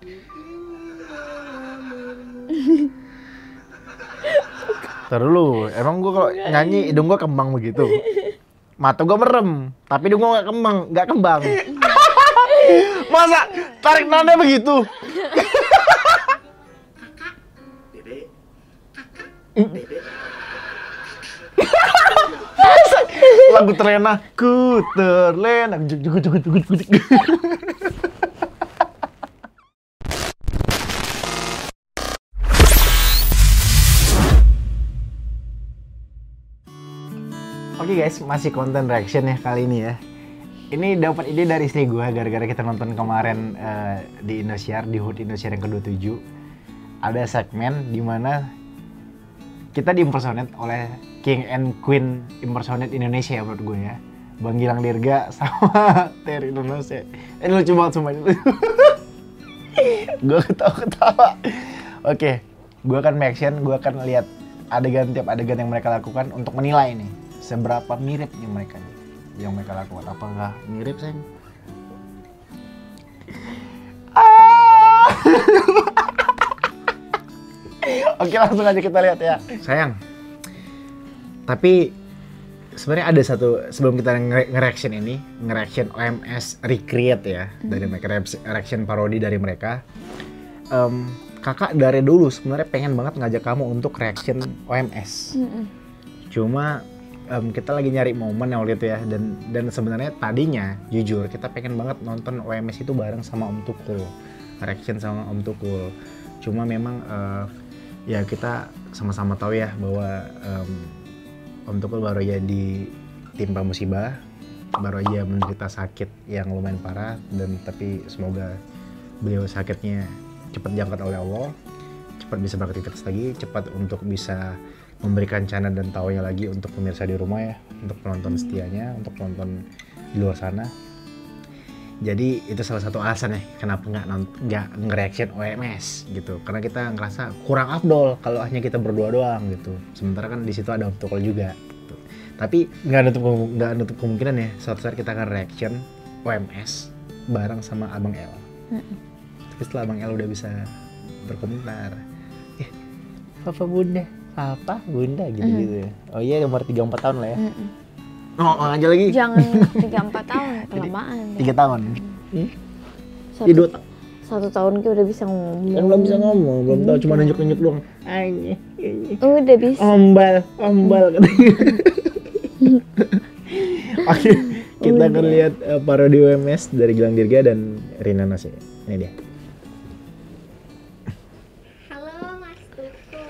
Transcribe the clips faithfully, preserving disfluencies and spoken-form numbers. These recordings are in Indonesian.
Ntar dulu, emang gua kalau nyanyi hidung gua kembang begitu? Mata gua merem, tapi hidung gua nggak kembang, nggak kembang. Masa tarik nada begitu? Lagu terlena, ku terlena. Juk, juk, juk, juk, juk, juk. Oke guys, masih konten reaction ya kali ini ya. Ini dapat ide dari istri gue gara-gara kita nonton kemarin uh, di Indosiar, di H U T Indosiar yang ke dua puluh tujuh. Ada segmen di mana kita diimpersonate oleh King and Queen impersonate Indonesia ya menurut gue ya. Bang Gilang Dirga sama Terry Indonesia. Ini lucu banget semua itu. Gue ketawa-ketawa. Oke, gue akan action, gue akan lihat adegan tiap adegan yang mereka lakukan untuk menilai nih seberapa mirip nih mereka nih yang mereka lakukan. Apakah mirip, sayang? Ah! Oke, langsung aja kita lihat ya. Sayang, tapi sebenarnya ada satu, sebelum kita nge-reaction ini, nge-reaction O M S Recreate ya, mm. dari mereka, reaction parodi dari mereka. Um, kakak dari dulu sebenarnya pengen banget ngajak kamu untuk reaction O M S. Mm-mm. Cuma um, kita lagi nyari momen waktu itu ya, dan dan sebenarnya tadinya jujur kita pengen banget nonton O M S itu bareng sama Om Tukul, reaction sama Om Tukul. Cuma memang uh, ya kita sama-sama tahu ya bahwa um, Om Tukul baru aja ditimpa musibah, baru aja menderita sakit yang lumayan parah, dan tapi semoga beliau sakitnya cepat diangkat oleh Allah, cepat bisa beraktivitas lagi, cepat untuk bisa memberikan channel dan taunya lagi untuk pemirsa di rumah ya, untuk penonton setianya, untuk penonton di luar sana. Jadi itu salah satu alasan ya kenapa nggak nggak nge-reaction O M S gitu, karena kita ngerasa kurang afdol kalau hanya kita berdua doang gitu. Sementara kan di situ ada Om Tukul juga. Gitu. Tapi nggak nutup nggak nutup kemungkinan ya suatu saat kita akan reaction O M S bareng sama Abang El. Mm-mm. Tapi setelah Abang El udah bisa berkomentar, eh, Papa Bunda, Papa Bunda gitu-gitu. Mm-hmm. Oh iya, umur tiga empat tahun lah ya. Mm-hmm. Oh, oh, aja lagi. Jangan tiga empat tahun, kelamaan. tiga tahun. Hmm? Satu, ya, satu tahun kita udah bisa ngomong. Kan belum bisa ngomong, belum tahu, cuma nunjuk-nunjuk doang. Ay, udah bisa. Ombal, ombal katanya. Oke, kita akan lihat uh, parodi O M S dari Gilang Dirga dan Rina Nose. Ini dia. Halo Mas Tutu.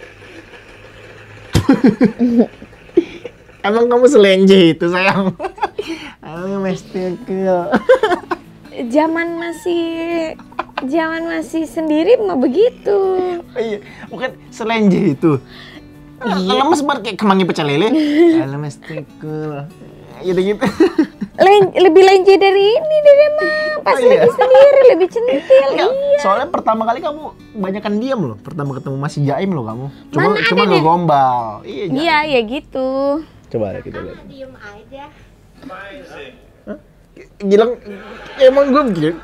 Emang kamu selenje itu, sayang? Halo Mas Tukul. Zaman masih zaman masih sendiri mah begitu. Oh, iya, bukan selenje itu. Iya. Lemes banget kayak kemangi pecel lele. Halo Mas Tukul. Gitu-gitu. Len, lebih lenje dari ini dari mah. Pas oh, iya. Lagi sendiri lebih centil. Iya. Soalnya pertama kali kamu banyakan diam loh. Pertama ketemu masih jaim loh kamu. Cuma Mana cuma nggak gombal. Iya, iya, ya gitu. Coba kita lihat. Diem aja. Hah? Gilang, emang gue begini.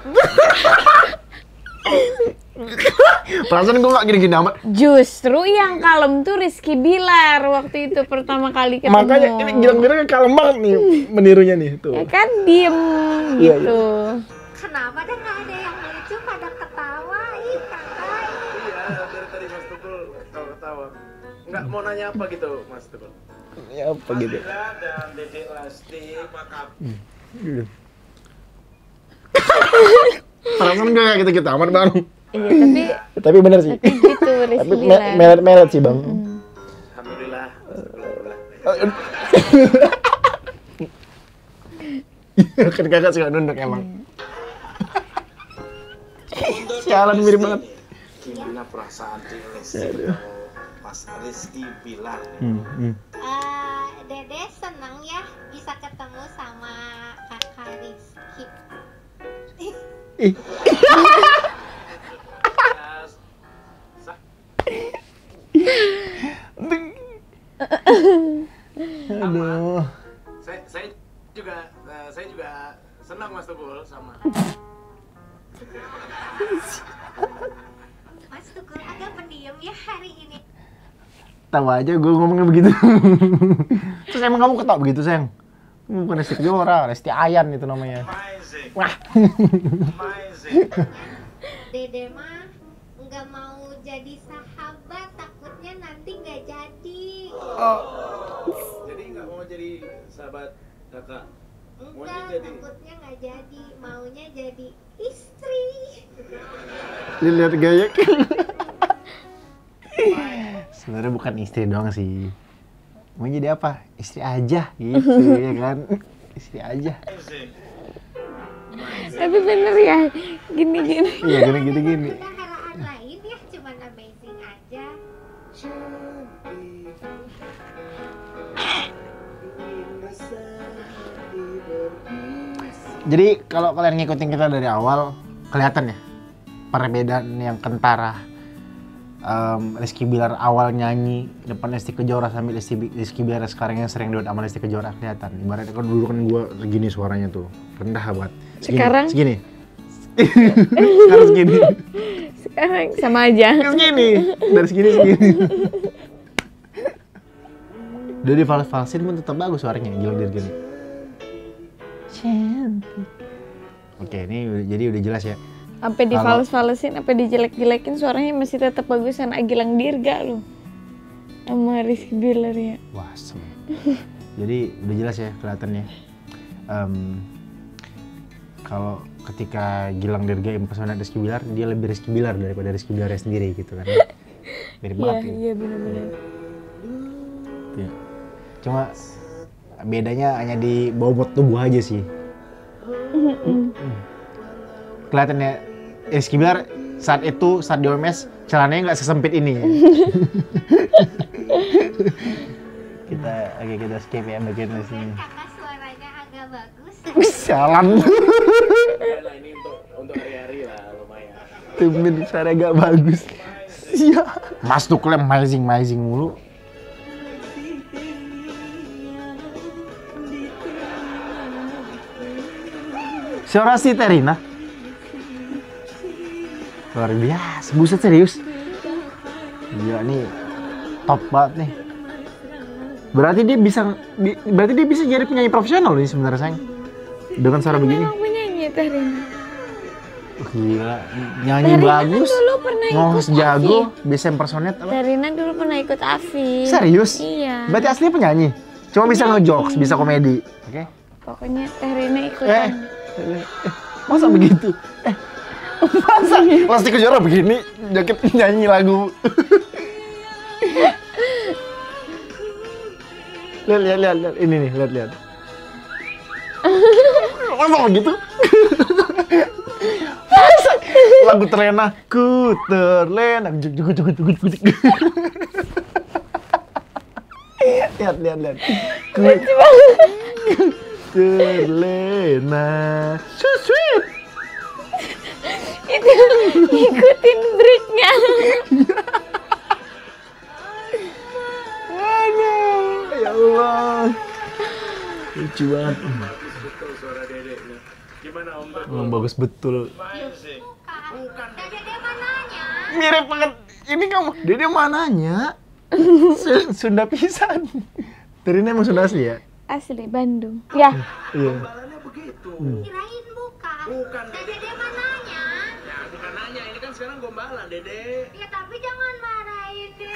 Perasaan gue gak gini-gini amat. Justru yang kalem tuh Rizky Bilar waktu itu pertama kali ketemu. Makanya ini Gilang-Gilang kan kalem banget nih menirunya nih tuh. Ya kan diem iya, gitu. Iya. Kenapa deh gak ada yang lucu pada ketawa? Ih kakak. Iya, dari tadi Mas Tukul ketawa-ketawa. Nggak mau nanya apa gitu Mas Tukul? Ya apa Mas gitu. Bila dan Dedek Lesti apa kabar? Hmm. Perasaan gue gak gitu-gitu amat bang. Iya tapi tapi bener sih. Tapi gitu Rizky Tapi Bilar. me- melet-melet sih bang. Mm. Alhamdulillah. Kan kakak suka nunduk emang. Sialan mirip banget. Gimana perasaan di Lesti Mas Rizky Bilar? Hmm, hmm. Uh, Dede senang ya bisa ketemu sama kakak Rizky. Ih. Aduh. Saya, saya juga saya juga senang Mas Tukul sama. Tahu aja gue ngomongnya begitu. Terus emang kamu ketawa begitu, sayang? Bukan Lesti Kejora, Lesti Ayan itu namanya. Wah. Dede mah nggak mau jadi sahabat, takutnya nanti nggak jadi. Oh. Jadi nggak mau jadi sahabat kakak? Maunya Enggak, jadi takutnya nggak jadi, maunya jadi istri. Lihat gaya. Sebenarnya bukan istri doang sih. Mau jadi apa? Istri aja gitu ya kan? Istri aja. Tapi bener ya, gini-gini. Iya gini-gini gini. Kedaharaan lain ya, cuman amazing aja. Jadi kalau kalian ngikutin kita dari awal, kelihatan ya perbedaan yang kentara. Um, Rizky Bilar awal nyanyi depan Lesti Kejora sambil Rizky, Rizky Bilar sekarang yang sering duet sama Lesti Kejora kelihatan. Ibaratnya kan dulu kan gue segini suaranya tuh, rendah banget. Segini, Sekarang? segini. Sekarang segini. Sekarang sama aja. Segini, dari segini segini. Udah di fals-falsin pun tetap bagus suaranya, gila dari gini. Cantik. Oke, ini udah- jadi udah jelas ya. Sampai di Kalau- fales-falesin, sampai dijelek-jelekin suaranya masih tetap bagusan Agilang Dirga loh. Sama Rizky Bilar ya. Wah, sem. Jadi udah jelas ya kelihatannya. Em, kalau ketika Gilang Dirga impersonate Rizky Bilar, dia lebih Rizky Bilar daripada Rizky Bilar sendiri gitu kan. Mirip Iya, banget ya. iya benar-benar. Iya. Cuma bedanya hanya di bobot tubuh aja sih. Mm. Kelihatannya Rizky Bilar saat itu saat di O M S celananya nggak sesempit ini. kita oke kita skip ya bagian di sini. Kakak suaranya agak bagus. Jalan. nah, ini untuk untuk hari-hari lah lumayan. Temen suara agak bagus. Iya. Mas tuh klaim amazing amazing mulu. Suara si Terina. Luar biasa, buset serius. Gila nih, top banget nih. Berarti dia bisa, bi- berarti dia bisa jadi penyanyi profesional nih sebenarnya sayang. Dengan suara begini. Memang penyanyi Teh Rina. Gila, nyanyi Teh Rina bagus, kan dulu pernah ikut ngos jago, Afi. bisa impersonate apa? Teh Rina dulu pernah ikut Afi. Serius? Iya. Berarti aslinya penyanyi? Cuma bisa ngejokes, bisa komedi. Oke? Pokoknya Teh Rina Eh, ikutan. eh, masa begitu? Eh, masa Lesti Kejora begini, jaket nyanyi lagu. lihat, lihat, lihat, lihat, ini nih, lihat, lihat. Masa begitu? Masa lagu terlena, ku terlena, juk, juk, juk, juk, juk, juk. Lihat, lihat, lihat. Ku terlena, so sweet. Itu ikutin breaknya. Aduh, ya Allah. Lucu banget. Betul suara dedeknya. Gimana Om? Emang bagus betul. Amazing. Bukan. Dede dia mananya? Mirip banget. Ini kamu, Dede mananya? Su- Sunda pisan. Terina emang Sunda asli ya? Asli Bandung. Ya. Iya. Imbalannya begitu. Kirain bukan. Bukan Dede Dede. dia mananya? Ya bukan nanya, ini kan sekarang gombalan Dede. Ya tapi jangan marahin deh.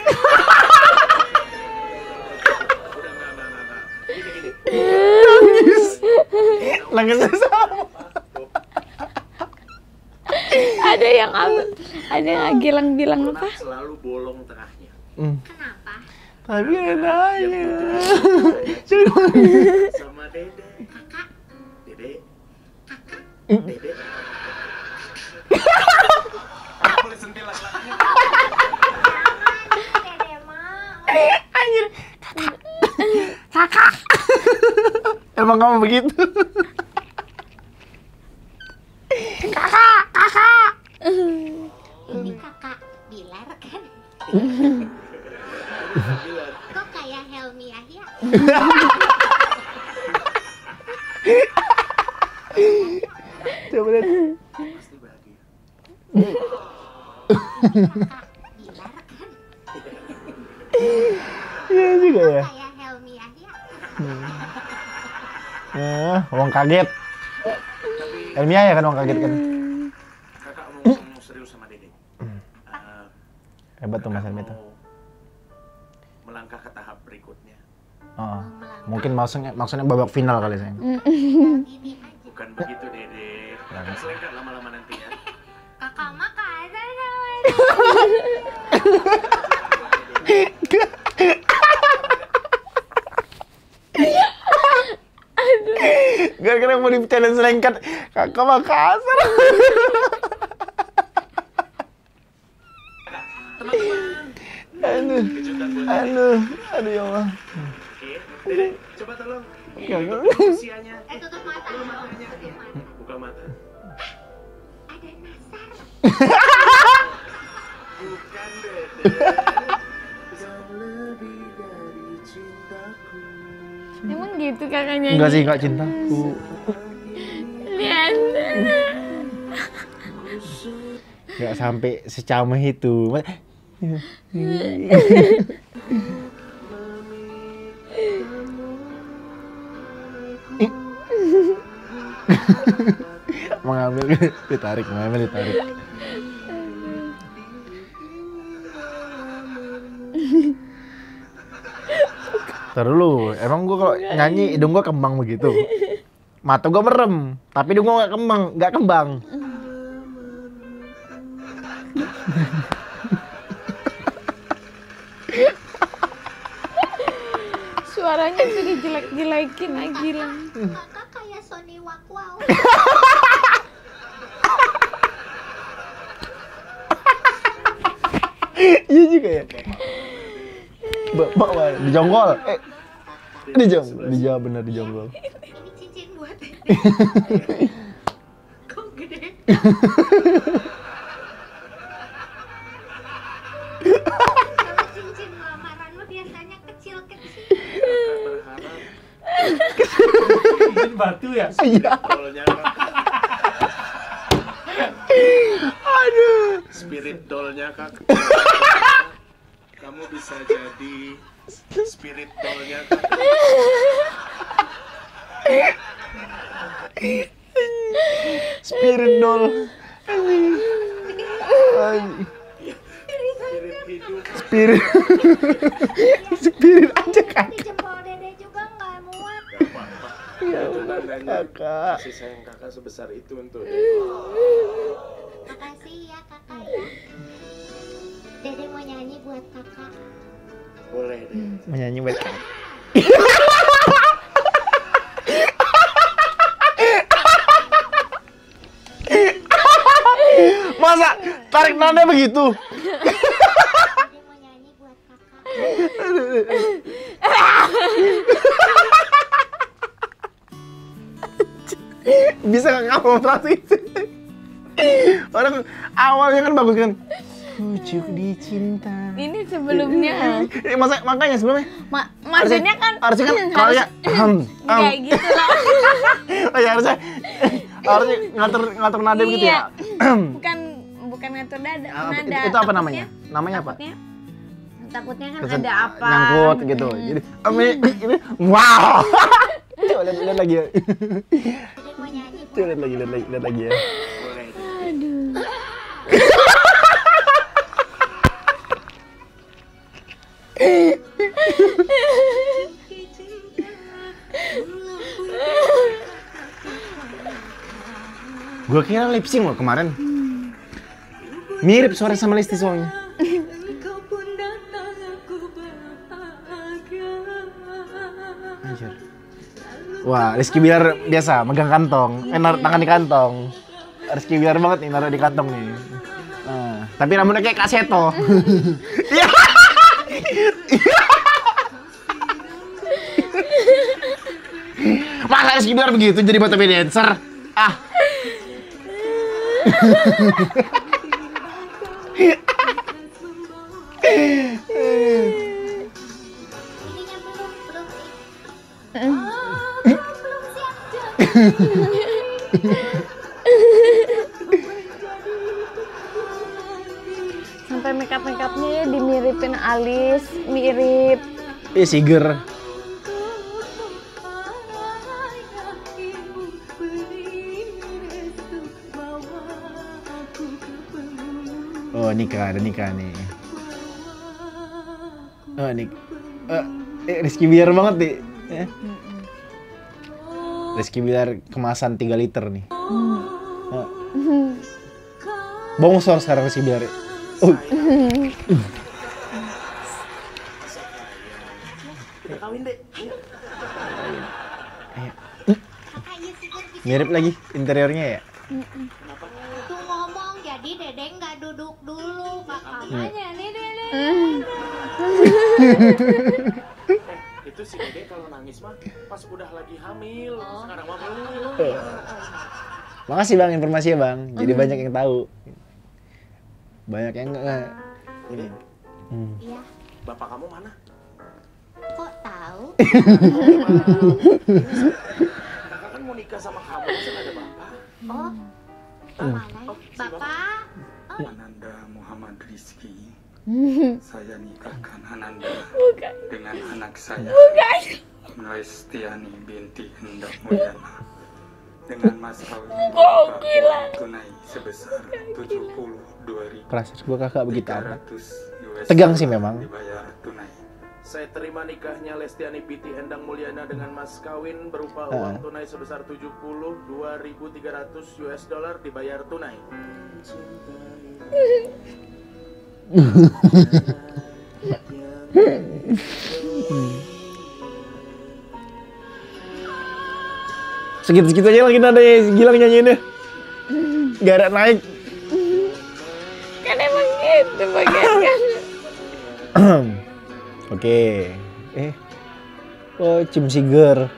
Udah enggak enggak enggak, enggak. Gini gini. Nangis. Nangisnya sama. Ada yang apa? Ada yang Agilang bilang apa? Anak selalu bolong tengahnya. Hmm. Kenapa? Tapi enaknya. Sama Dede. Kakak. Dede. Hmm. Dede. Boleh sentil lagi. Dede mah. Anjir. Kakak. Emang kamu begitu? Kakak, kakak. Ini kakak Bilar kan? Kok kayak Helmi Yahya? Coba lihat. Pasti bahagia. Kakak Bilar kan? Iya juga ya. Kayak Helmi Yahya. Eh, wong kaget. Ilmiah ya kan wong kaget kan. Kakak mau ngomong serius sama Dede. Uh, Hebat tuh Mas kakak Helmi tuh. mau melangkah ke tahap berikutnya. Oh, mungkin maksudnya maksudnya babak final kali sayang. Ini aja. Bukan begitu Dede. Kakak selengkat lama-lama nanti ya. Kakak mah kasar sama Gara-gara mau dibicarain selengkat, kakak mah kasar. Aduh, Kejutan buat Dede. aduh, aduh ya Allah. Oke, Dede, coba tolong. Oke, oke. Usianya. Eh tutup mata. Tutup matanya. Tutup mata. Buka mata. Ada nasar. Bukan Dede. Yang lebih dari cintaku. Emang gitu kakaknya? Enggak sih, enggak cintaku. Lihat. Enggak sampai secamah itu. Mengambil, ditarik, mengambil, ditarik. Ntar dulu, emang gua kalau nyanyi hidung gua kembang begitu. Mata gua merem, tapi hidung gua nggak kembang, nggak kembang. Suaranya tuh dijelek-jelekin lagi lah. Kakak kayak Sony Wakwau. Iya juga ya. Bapak mah dijonggol. Eh, dijonggol, dijawab bener dijonggol. Ini cincin buat Dede. Kok gede? Kalau cincin lamaran mah biasanya kecil-kecil. Cincin batu ya? Iya. Dolnya Aduh. spirit dollnya kak. Kamu bisa jadi spirit dollnya kak. Spirit doll. Anjing. Spirit hidup. Spirit. Spirit aja kak. Di jempol Dede juga nggak muat. Gak apa-apa. Ya Itu Allah, tandanya kakak. kasih sayang kakak sebesar itu untuk Makasih ya kakak ya. Dede mau nyanyi buat kakak. boleh deh. Menyanyi buat kakak. Masa tarik nada begitu? Dede mau nyanyi buat kakak. Bisa nggak kamu perhatiin? Orang awalnya kan bagus kan. Pucuk dicinta. Ini sebelumnya. Eh, masa makanya sebelumnya. Ma maksudnya kan harusnya kan kalau ya kayak gitu lah. Oh ya harusnya harusnya ngatur ngatur nada begitu ya. Bukan bukan ngatur nada. Ah, itu, nada. itu apa Takutnya- namanya? Namanya apa? Takutnya, takutnya kan Kesen- ada apa? Nyangkut gitu. Jadi ini, ini wow. Coba lihat, lihat lagi ya. Dede mau nyanyi Coba lihat lagi, lihat lagi, lihat lagi ya. Boleh deh. Aduh. Gua kira lip sync loh kemarin. Mirip suara sama Lesti soalnya. Anjir. Wah, Rizky Bilar biasa megang kantong, eh naruh tangan di kantong. Rizky Bilar banget nih naruh di kantong nih. Nah, tapi rambutnya kayak Kak Seto. Iya. Masa Rizky Bilar begitu jadi bottom dancer? Ah. ininya belum belum oh, belum belum siap Sampai makeup makeupnya ya dimiripin alis, mirip Iya Siger. Oh nikah, ada nikah nih. Oh nik, eh, eh Rizky Bilar banget nih. Eh. Rizky Bilar kemasan tiga liter nih. Oh. Bongsor sekarang Rizky Bilar. Oh. Kita kawin deh. Mirip lagi interiornya ya. Tuh ngomong, jadi Dedeng nggak duduk dulu, makanya nih Dedeng. Eh, itu si Dede kalau nangis mah pas udah lagi hamil, sekarang mah belum. Makasih bang informasinya bang. Jadi banyak yang tahu. Banyak yang nggak. Dede, Hmm. Iya, bapak kamu mana? kok tahu? Kakak kan mau nikah sama kamu, masa nggak ada bapak? Oh, mana? Bapak? Ananda Muhammad Rizky. Saya nikahkan Ananda dengan anak saya Lestiani binti Endang Mulyana dengan mas kawin berupa uang tunai sebesar tujuh puluh dua ribu Kelas gua kakak begitu tiga amat. ratus U S Tegang sih memang. dibayar tunai. Saya terima nikahnya Lestiani binti Endang Mulyana dengan mas kawin berupa Uh. uang tunai sebesar tujuh puluh dua ribu tiga ratus U S dollar dibayar tunai. Segitu-segitu aja lagi nada ya, Gilang nyanyiinnya. Gak ada naik. Kan emang gitu bagian. Oke. Eh. Oh, cium Siger.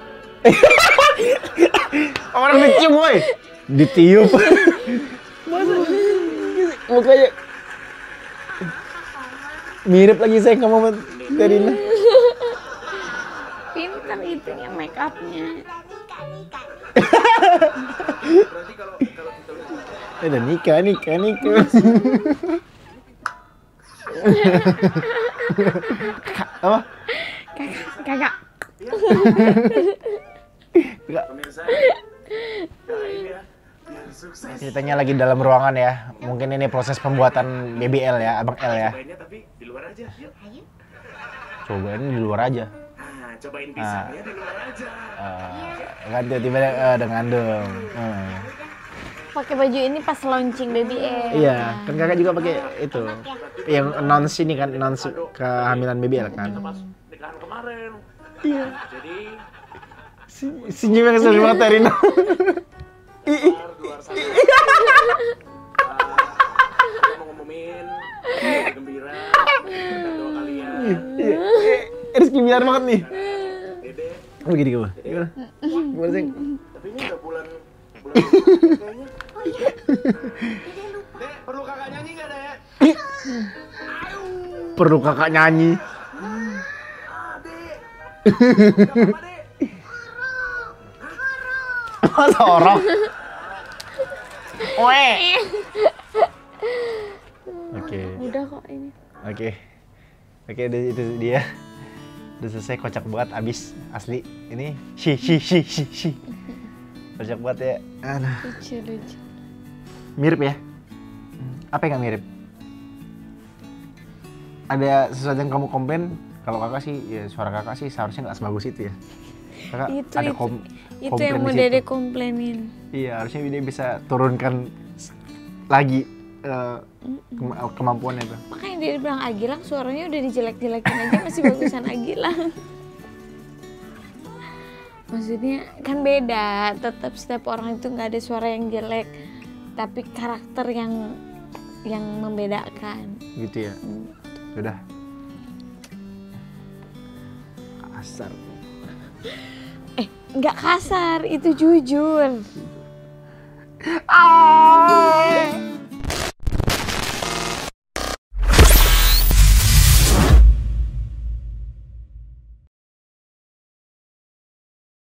Orang dicium, woy. Ditiup. Masa mukanya mirip lagi saya sama Terina. Pintar itunya make upnya. Berarti kalau kalau kita lihat Eh, udah nikah, nikah, nikah. Apa? Kakak. pemirsa doain ya biar sukses. Ceritanya lagi dalam ruangan ya. Mungkin ini proses pembuatan B B L ya, Abang L ya. Cobainnya tapi di luar aja, yuk. Cobain di luar aja. Nah, cobain pisangnya di luar aja. Uh, kan tiba-tiba uh, dengan dong. Uh. Pakai baju ini pas launching B B L. Iya, kan kakak juga pakai itu. Yang announce ini kan, announce kehamilan B B L kan. Pas nikahan kemarin. Iya. Jadi Senyum yang sering mata Rina. luar luar sana. Ah, kita mau ngumumin kabar gembira berkat doa kalian. Rizky Bilar banget nih. Dede, Oh gini gimana? Gimana? Gimana sih? tapi ini udah bulan bulan kayaknya. Dek, perlu kakak nyanyi nggak Dek? Perlu kakak nyanyi. Ah, Dek. Nggak apa-apa, Dek. Masa orang? Oe. Oke. Udah kok ini. Oke. Oke, udah itu dia. Udah selesai, kocak banget abis asli. Ini shi shi shi shi shi. Kocak banget ya. Aduh. Lucu lucu. Mirip ya? Apa yang gak mirip? Ada sesuatu yang kamu komplain? Kalau kakak sih, ya suara kakak sih seharusnya nggak sebagus itu ya. Kakak Itu ada itu. kom Itu komplain yang di mau situ. Dede komplainin. Iya, harusnya dia bisa turunkan lagi eh, kema- kemampuannya tuh. Makanya dia bilang Agilang suaranya udah dijelek-jelekin aja masih bagusan Agilang. Maksudnya kan beda, tetap setiap orang itu nggak ada suara yang jelek, tapi karakter yang yang membedakan. Gitu ya. Hmm. Udah. Kasar. Eh, nggak kasar, itu jujur. Ah.